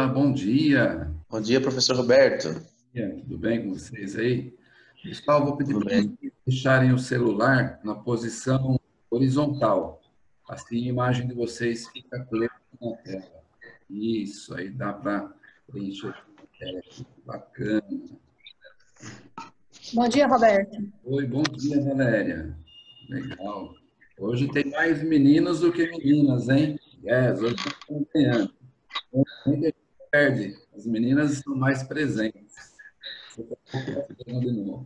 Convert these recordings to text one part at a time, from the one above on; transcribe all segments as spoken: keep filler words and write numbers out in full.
Olá, bom dia. Bom dia, professor Roberto. E aí, tudo bem com vocês aí? Pessoal, vou pedir Tudo para bem? vocês deixarem o celular na posição horizontal. Assim a imagem de vocês fica clara na tela. Isso, aí dá para preencher a tela aqui. Bacana. Bom dia, Roberto. Oi, bom dia, Valéria. Legal. Hoje tem mais meninos do que meninas, hein? Yes, hoje estamos ganhando. Normalmente a gente perde. As meninas estão mais presentes. Você está procurando de novo.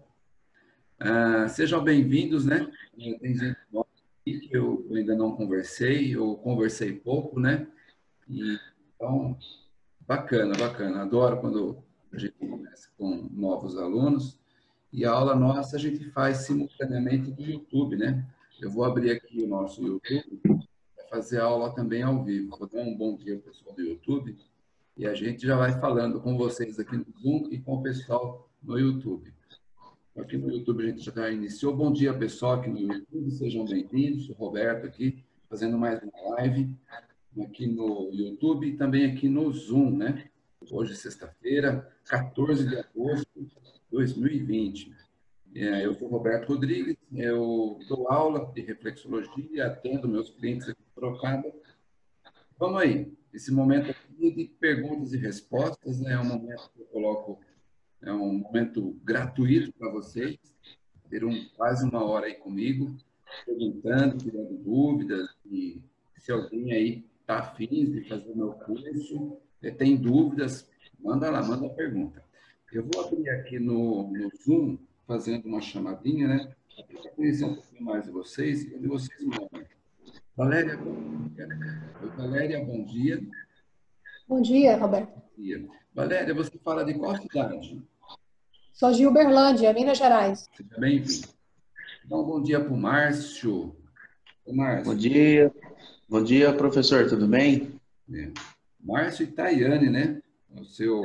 Ah, sejam bem-vindos, né? Tem gente nova aqui que eu ainda não conversei, ou conversei pouco, né? E, então, bacana, bacana. Adoro quando a gente começa com novos alunos. E a aula nossa a gente faz simultaneamente no YouTube, né? Eu vou abrir aqui o nosso YouTube para fazer a aula também ao vivo. Vou dar um bom dia ao pessoal do YouTube e a gente já vai falando com vocês aqui no Zoom e com o pessoal no YouTube. Aqui no YouTube a gente já iniciou. Bom dia, pessoal, aqui no YouTube. Sejam bem-vindos. O Roberto aqui, fazendo mais uma live aqui no YouTube e também aqui no Zoom, né? Hoje, sexta-feira, quatorze de agosto de dois mil e vinte. É, eu sou Roberto Rodrigues, eu dou aula de reflexologia, atendo meus clientes aqui em Sorocaba. Vamos aí, esse momento aqui de perguntas e respostas, né? É um momento que eu coloco, é um momento gratuito para vocês, ter um, quase uma hora aí comigo, perguntando, tirando dúvidas, e se alguém aí está afim de fazer o meu curso, eh, tem dúvidas, manda lá, manda a pergunta. Eu vou abrir aqui no, no Zoom, fazendo uma chamadinha, né? Para conhecer um pouquinho mais de vocês e onde vocês moram. Valéria, bom dia. Oi, Valéria, bom dia. Bom dia, Roberto. Bom dia. Valéria, você fala de qual cidade? Sou de Uberlândia, Minas Gerais. Seja bem-vindo. Então, bom dia para o Márcio. Ô, Bom Márcio. dia. Bom dia, professor. Tudo bem? É. Márcio e Tayane, né? O seu,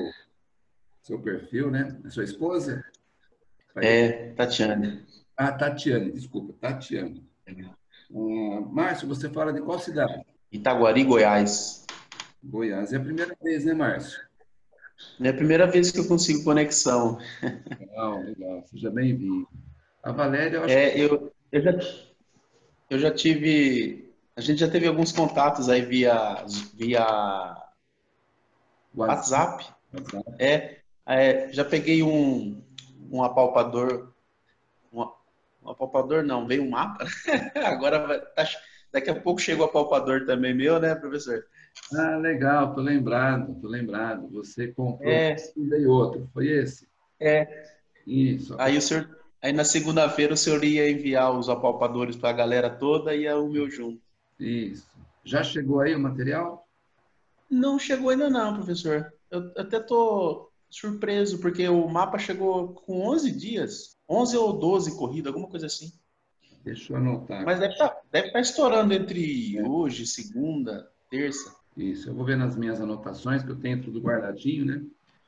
seu perfil, né? A sua esposa? É, Tatiane. Ah, Tatiane, desculpa, Tatiane. Ah, Márcio, você fala de qual cidade? Itaguari, Goiás. Goiás. É a primeira vez, né, Márcio? É a primeira vez que eu consigo conexão. Legal, legal. Seja bem-vindo. A Valéria, eu acho que... É, eu, eu, já, eu já tive... A gente já teve alguns contatos aí via, via WhatsApp. WhatsApp. É, é, já peguei um, um apalpador... Um, um apalpador não, veio um mapa. Agora vai, tá, daqui a pouco chegou o apalpador também meu, né, professor? Ah, legal, tô lembrado, tô lembrado. Você comprou É, um e outro, foi esse? é. Isso. Aí o senhor, aí na segunda-feira o senhor ia enviar os apalpadores para a galera toda e o meu junto. Isso. Já chegou aí o material? Não chegou ainda não, professor. Eu até tô surpreso porque o mapa chegou com onze dias, onze ou doze corridas, alguma coisa assim. Deixa eu anotar Mas aqui. deve estar deve tá estourando entre hoje, segunda, terça. Isso, eu vou ver nas minhas anotações, que eu tenho tudo guardadinho, né?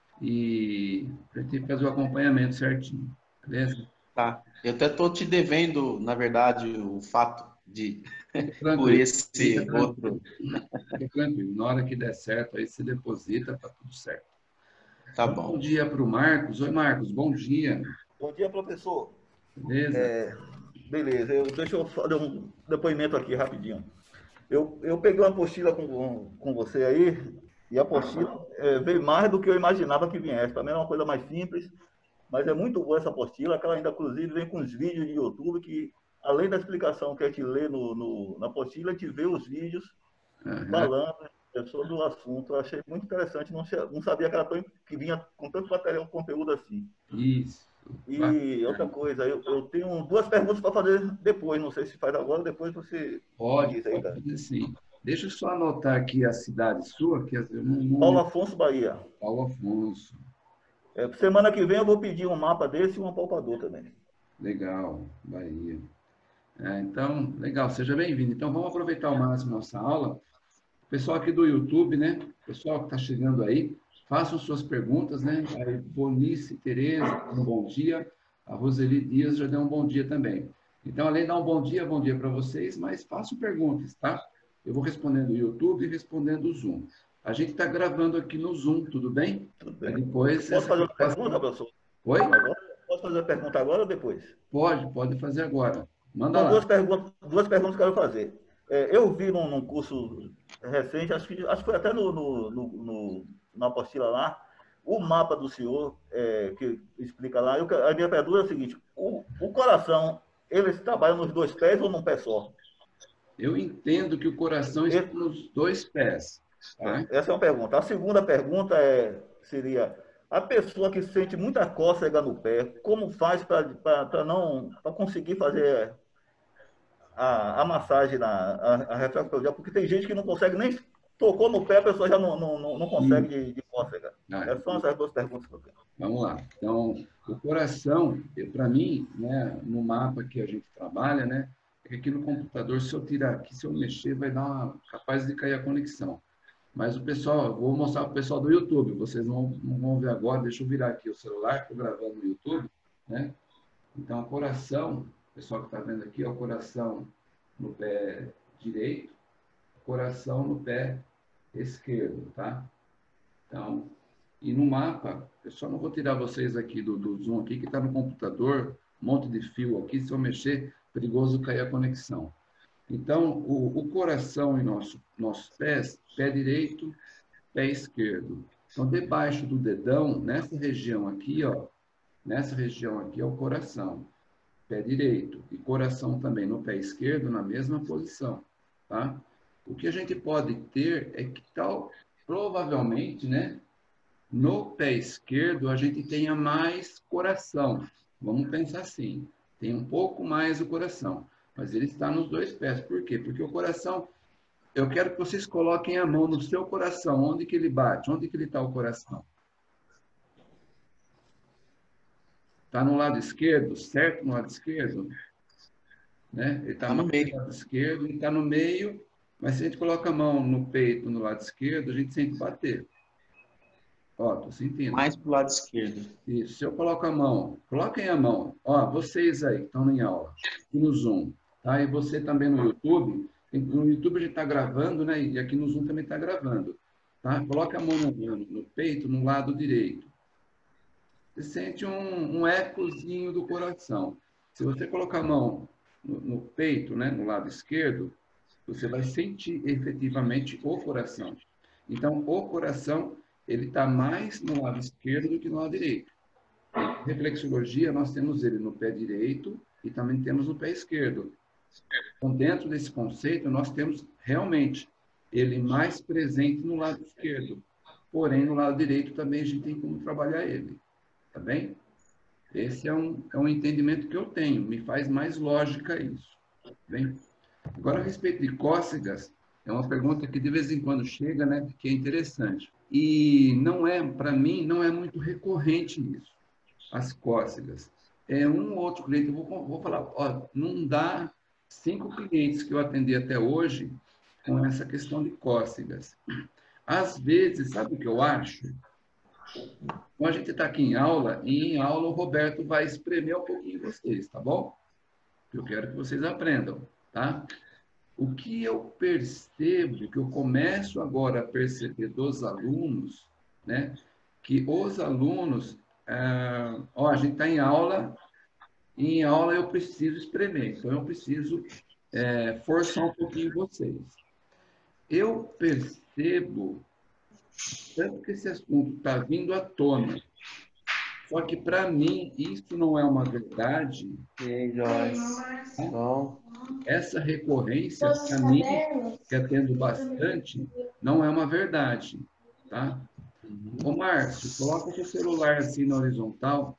E para gente fazer o acompanhamento certinho, beleza? Tá. Eu até tô te devendo, na verdade, o fato de Fica por tranquilo, fica esse tranquilo, outro. fica tranquilo. Na hora que der certo, aí você deposita, tá tudo certo. Tá Então, bom bom. dia para o Marcos. Oi, Marcos, bom dia. Bom dia, professor. Beleza? Beleza, eu, deixa eu fazer um depoimento aqui rapidinho. Eu, eu peguei uma apostila com, com você aí, e a apostila é, veio mais do que eu imaginava que viesse. Para mim era uma coisa mais simples, mas é muito boa essa apostila, que ela ainda, inclusive, vem com os vídeos de YouTube, que, além da explicação que a gente lê no, no, na apostila, a gente vê os vídeos Aham. falando sobre o assunto. Eu achei muito interessante, não, não sabia que, era tão, que vinha com tanto material, conteúdo assim. Isso. E outra coisa, eu, eu tenho duas perguntas para fazer depois, não sei se faz agora, depois você me Pode, diz aí, pode cara. fazer sim. Deixa eu só anotar aqui a cidade sua, que eu não, não Paulo me... Afonso, Bahia. Paulo Afonso. É, semana que vem eu vou pedir um mapa desse e um apalpador também. Legal, Bahia. É, então, legal, seja bem-vindo. Então, vamos aproveitar ao máximo nossa aula. Pessoal aqui do YouTube, né? Pessoal que está chegando aí, façam suas perguntas, né? A Bonice Tereza, um bom dia. A Roseli Dias já deu um bom dia também. Então, além de dar um bom dia, bom dia para vocês, mas façam perguntas, tá? Eu vou respondendo o YouTube e respondendo o Zoom. A gente está gravando aqui no Zoom, tudo bem? Tudo bem. Aí depois... Posso fazer uma pergunta, professor? Oi? Agora? Posso fazer a pergunta agora ou depois? Pode, pode fazer agora. Manda São lá. duas perguntas, duas perguntas que eu quero fazer. É, eu vi num, num curso recente, acho que, acho que foi até no, no, no, no, na apostila lá, o mapa do senhor, é, que explica lá. Eu, a minha pergunta é a seguinte: o, o coração, ele trabalha nos dois pés ou num pé só? Eu entendo que o coração está nos dois pés. Tá? Essa é uma pergunta. A segunda pergunta é, seria: a pessoa que sente muita cócega no pé, como faz para não para conseguir fazer a, a massagem, na, a, a reflexologia? Porque tem gente que não consegue nem tocou no pé, a pessoa já não, não, não consegue de, de cócega. Ah, Essas são essas duas perguntas que eu tenho. Vamos lá. Então, o coração, para mim, né, no mapa que a gente trabalha, né, é que aqui no computador, se eu tirar aqui, se eu mexer, vai dar uma, capaz de cair a conexão. Mas o pessoal, vou mostrar para o pessoal do YouTube, vocês não, não vão ver agora, deixa eu virar aqui o celular, estou gravando no YouTube, né? Então, o coração, o pessoal que está vendo aqui, é o coração no pé direito, coração no pé esquerdo, tá? Então, e no mapa, eu só não vou tirar vocês aqui do, do Zoom aqui, que está no computador, um monte de fio aqui, se eu mexer, perigoso cair a conexão. Então, o, o coração em nosso, nossos pés, pé direito, pé esquerdo. Então, debaixo do dedão, nessa região aqui, ó, nessa região aqui é o coração, pé direito, e coração também no pé esquerdo, na mesma posição, tá? O que a gente pode ter é que tal, provavelmente, né, no pé esquerdo a gente tenha mais coração. Vamos pensar assim, tem um pouco mais o coração, mas ele está nos dois pés. Por quê? Porque o coração, eu quero que vocês coloquem a mão no seu coração, onde que ele bate, onde que ele está o coração. Está no lado esquerdo, certo? No lado esquerdo, né? Ele está no meio. Lado esquerdo, ele está no meio, mas se a gente coloca a mão no peito, no lado esquerdo, a gente sente bater. Ó, tô sentindo. Mais pro lado esquerdo. Isso. Se eu coloco a mão, coloquem a mão. Ó, vocês aí que estão em aula, aqui no Zoom, tá? E você também no YouTube. No YouTube a gente está gravando, né? E aqui no Zoom também está gravando, tá? Coloca a mão no, no peito, no lado direito. Você sente um, um ecozinho do coração. Se você colocar a mão no, no peito, né? No lado esquerdo, você vai sentir efetivamente o coração. Então, o coração ele está mais no lado esquerdo do que no lado direito. Em reflexologia, nós temos ele no pé direito e também temos no pé esquerdo. Então, dentro desse conceito, nós temos realmente ele mais presente no lado esquerdo. Porém, no lado direito também a gente tem como trabalhar ele. Tá bem? Esse é um, é um entendimento que eu tenho. Me faz mais lógica isso. Tá bem? Agora, a respeito de cócegas, é uma pergunta que de vez em quando chega, né? Que é interessante. E não é, para mim, não é muito recorrente isso, as cócegas. É um ou outro cliente, eu vou, vou falar, ó, não dá cinco clientes que eu atendi até hoje com essa questão de cócegas. Às vezes, sabe o que eu acho? Então, a gente está aqui em aula, e em aula o Roberto vai espremer um pouquinho vocês, tá bom? Eu quero que vocês aprendam, tá? O que eu percebo, que eu começo agora a perceber dos alunos, né? Que os alunos, ah, ó, a gente está em aula, e em aula eu preciso espremer, então eu preciso é, forçar um pouquinho vocês. Eu percebo tanto que esse assunto está vindo à tona, só que para mim isso não é uma verdade. E aí, Joyce? Bom. Essa recorrência, para mim, que atendo bastante, não é uma verdade, tá? Ô, Márcio, coloca o seu celular assim na horizontal,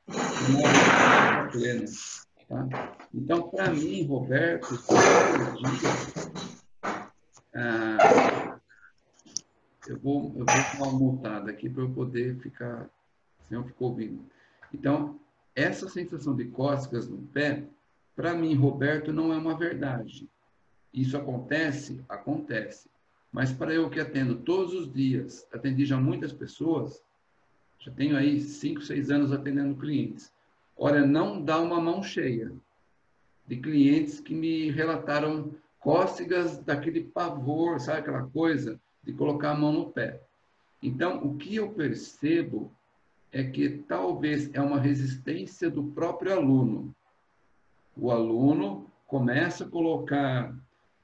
na plena, tá? Então, para mim, Roberto, ah, eu vou, eu vou dar uma multada aqui para eu poder ficar, senão eu fico ouvindo. Então, essa sensação de cócegas no pé, para mim, Roberto, não é uma verdade. Isso acontece? Acontece. Mas para eu que atendo todos os dias, atendi já muitas pessoas, já tenho aí cinco, seis anos atendendo clientes. Olha, não dá uma mão cheia de clientes que me relataram cócegas daquele pavor, sabe aquela coisa de colocar a mão no pé. Então, o que eu percebo é que talvez é uma resistência do próprio aluno. O aluno começa a colocar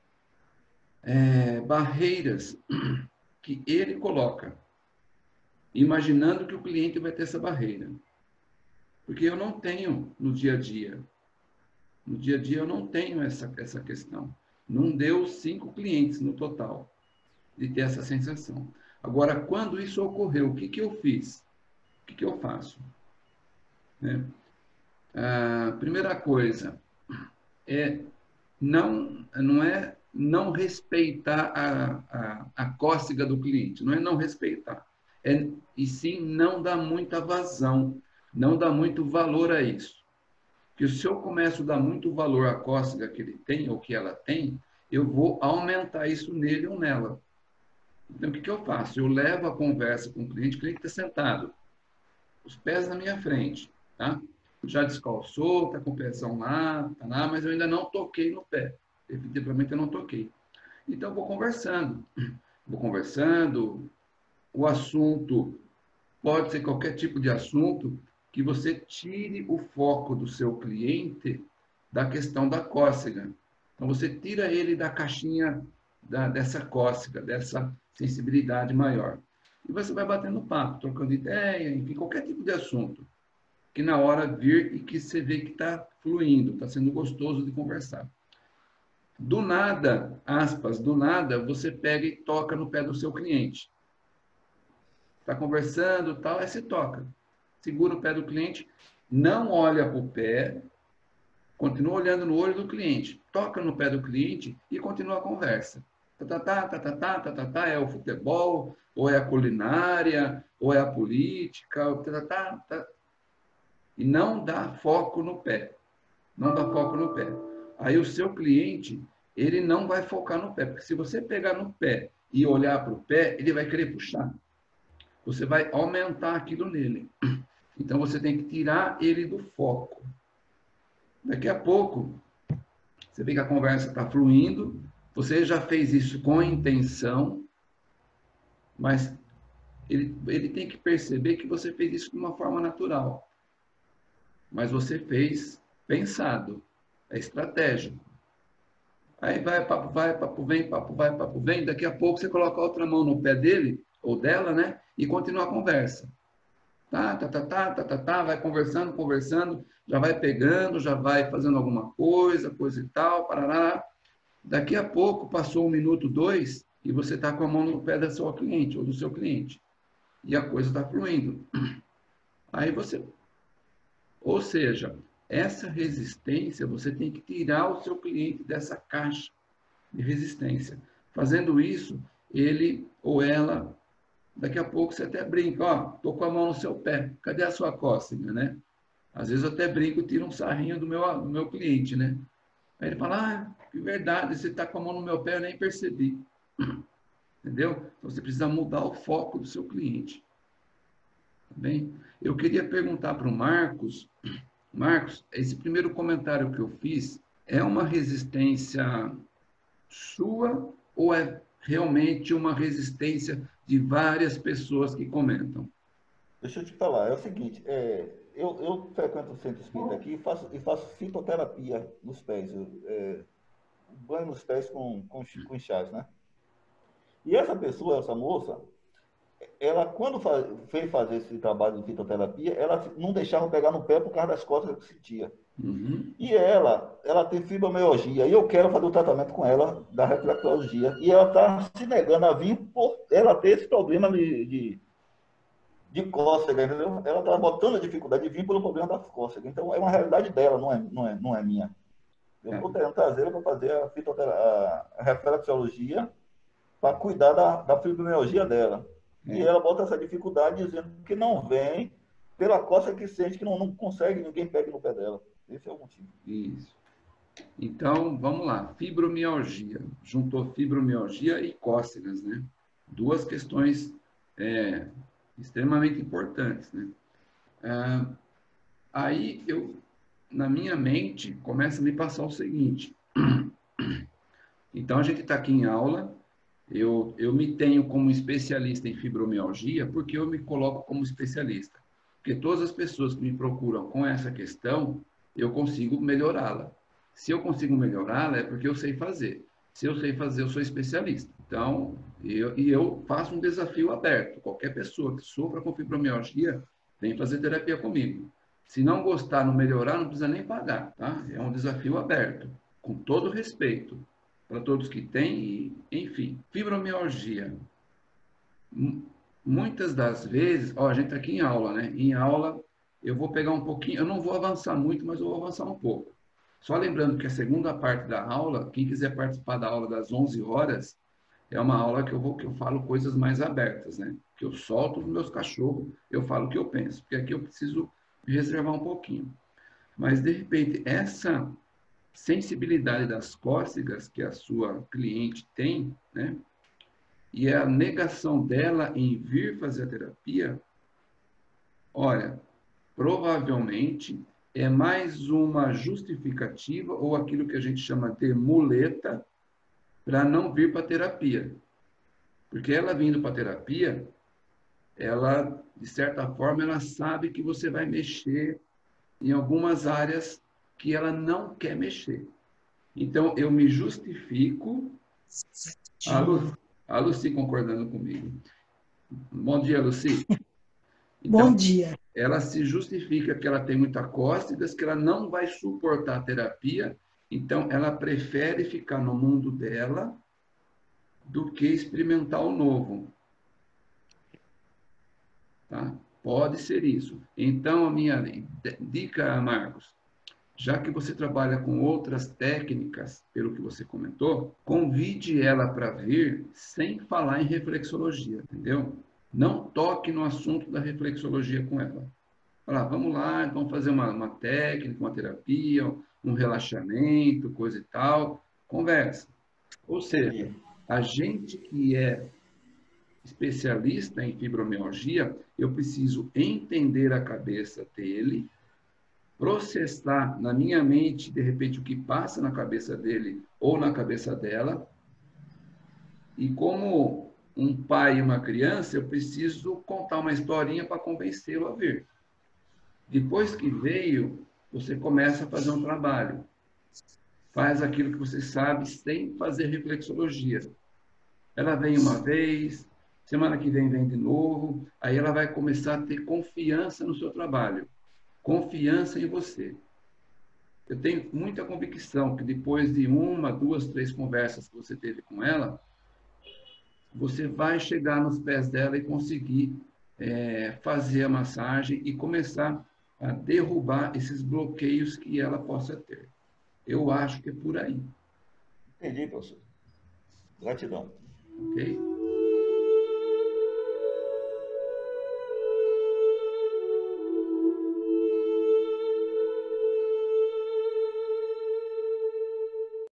é, barreiras que ele coloca, imaginando que o cliente vai ter essa barreira. Porque eu não tenho no dia a dia. No dia a dia eu não tenho essa, essa questão. Não deu cinco clientes no total de ter essa sensação. Agora, quando isso ocorreu, o que, que eu fiz? O que, que eu faço? Né? A primeira coisa é não, não é não respeitar a, a, a cócega do cliente, não é não respeitar, é, e sim não dar muita vazão, não dar muito valor a isso. Porque se eu começo a dar muito valor à cócega que ele tem ou que ela tem, eu vou aumentar isso nele ou nela. Então, o que, que eu faço? Eu levo a conversa com o cliente, o cliente está sentado, os pés na minha frente, tá? Já descalçou, está com o pezão lá, tá lá, mas eu ainda não toquei no pé. Definitivamente eu não toquei. Então, eu vou conversando. Vou conversando. O assunto pode ser qualquer tipo de assunto que você tire o foco do seu cliente da questão da cócega. Então, você tira ele da caixinha da, dessa cócega, dessa sensibilidade maior. E você vai batendo papo, trocando ideia, enfim, qualquer tipo de assunto que na hora vir e que você vê que está fluindo, está sendo gostoso de conversar. Do nada, aspas, do nada, você pega e toca no pé do seu cliente. Está conversando, tal, aí você toca. Segura o pé do cliente, não olha para o pé, continua olhando no olho do cliente, toca no pé do cliente e continua a conversa. Tá, tá, tá, tá, tá, tá, tá, tá, é o futebol, ou é a culinária, ou é a política, tá, tá, tá. E não dá foco no pé. Não dá foco no pé. Aí o seu cliente, ele não vai focar no pé, porque se você pegar no pé e olhar para o pé, ele vai querer puxar. Você vai aumentar aquilo nele. Então você tem que tirar ele do foco. Daqui a pouco, você vê que a conversa está fluindo, você já fez isso com intenção, mas ele, ele tem que perceber que você fez isso de uma forma natural. Mas você fez pensado, é estratégico. Aí vai, papo vai, papo vem, papo vai, papo vem, daqui a pouco você coloca a outra mão no pé dele, ou dela, né? E continua a conversa. Tá, tá, tá, tá, tá, tá, tá, vai conversando, conversando, já vai pegando, já vai fazendo alguma coisa, coisa e tal, parará. Daqui a pouco, passou um minuto, dois, e você está com a mão no pé da sua cliente, ou do seu cliente. E a coisa está fluindo. Aí você... Ou seja, essa resistência, você tem que tirar o seu cliente dessa caixa de resistência. Fazendo isso, ele ou ela, daqui a pouco você até brinca, ó, tô com a mão no seu pé, cadê a sua cócega, né? Às vezes eu até brinco, tiro um sarrinho do meu, do meu cliente, né? Aí ele fala, ah, que verdade, você tá com a mão no meu pé, eu nem percebi. Entendeu? Então você precisa mudar o foco do seu cliente. Tá bem? Eu queria perguntar para o Marcos, Marcos, esse primeiro comentário que eu fiz é uma resistência sua ou é realmente uma resistência de várias pessoas que comentam? Deixa eu te falar, é o seguinte, é, eu, eu frequento o centro espírita aqui e faço, e faço fitoterapia nos pés, eu, é, banho nos pés com, com, com chás, né? E essa pessoa, essa moça, ela, quando faz, veio fazer esse trabalho de fitoterapia, ela não deixava pegar no pé por causa das costas que sentia. Uhum. E ela, ela tem fibromialgia, e eu quero fazer o tratamento com ela da reflexologia, e ela está se negando a vir por ela ter esse problema de, de, de cócega, entendeu? Ela está botando a dificuldade de vir pelo problema da cócega. Então, é uma realidade dela, não é, não é, não é minha. Eu estou tentando trazer ela para fazer a, a reflexologia para cuidar da, da fibromialgia dela. É. E ela bota essa dificuldade dizendo que não vem pela cócega que sente, que não, não consegue, ninguém pega no pé dela. Esse é o motivo. Isso. Então, vamos lá. Fibromialgia. Juntou fibromialgia e cócegas, né? Duas questões é, extremamente importantes, né? Ah, aí, eu, na minha mente, começa a me passar o seguinte. Então, a gente está aqui em aula, Eu, eu me tenho como especialista em fibromialgia porque eu me coloco como especialista. Porque todas as pessoas que me procuram com essa questão, eu consigo melhorá-la. Se eu consigo melhorá-la, é porque eu sei fazer. Se eu sei fazer, eu sou especialista. Então, eu, e eu faço um desafio aberto. Qualquer pessoa que sofra com fibromialgia, vem fazer terapia comigo. Se não gostar, não melhorar, não precisa nem pagar, tá? É um desafio aberto, com todo respeito para todos que têm, e, enfim. Fibromialgia. Muitas das vezes, ó, a gente está aqui em aula, né? Em aula, eu vou pegar um pouquinho, eu não vou avançar muito, mas eu vou avançar um pouco. Só lembrando que a segunda parte da aula, quem quiser participar da aula das onze horas, é uma aula que eu, vou, que eu falo coisas mais abertas, né? Que eu solto os meus cachorros, eu falo o que eu penso, porque aqui eu preciso me reservar um pouquinho. Mas, de repente, essa sensibilidade das cócegas que a sua cliente tem, né? E a negação dela em vir fazer a terapia, olha, provavelmente é mais uma justificativa ou aquilo que a gente chama de muleta para não vir para a terapia. Porque ela vindo para a terapia, ela, de certa forma, ela sabe que você vai mexer em algumas áreas que ela não quer mexer. Então, eu me justifico. A Lucy, a Lucy concordando comigo. Bom dia, Lucy. Então, bom dia. Ela se justifica que ela tem muita cócegas, que ela não vai suportar a terapia, então ela prefere ficar no mundo dela do que experimentar o novo. Tá? Pode ser isso. Então, a minha dica, Marcos, já que você trabalha com outras técnicas, pelo que você comentou, convide ela para vir sem falar em reflexologia, entendeu? Não toque no assunto da reflexologia com ela. Fala, vamos lá, vamos fazer uma, uma técnica, uma terapia, um relaxamento, coisa e tal. Conversa. Ou seja, a gente que é especialista em fibromialgia, eu preciso entender a cabeça dele, processar na minha mente, de repente, o que passa na cabeça dele ou na cabeça dela. E como um pai e uma criança, eu preciso contar uma historinha para convencê-lo a vir. Depois que veio, você começa a fazer um trabalho. Faz aquilo que você sabe sem fazer reflexologia. Ela vem uma vez, semana que vem vem de novo, aí ela vai começar a ter confiança no seu trabalho. Confiança em você. Eu tenho muita convicção que depois de uma, duas, três conversas que você teve com ela, você vai chegar nos pés dela e conseguir é, fazer a massagem e começar a derrubar esses bloqueios que ela possa ter. Eu acho que é por aí. Entendi, professor. Gratidão. Ok?